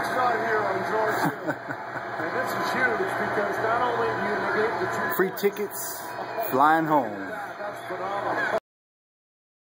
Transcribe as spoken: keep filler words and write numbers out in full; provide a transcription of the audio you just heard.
star here on George. And this is huge because not only do you negate the two free tickets, flying home. that's phenomenal.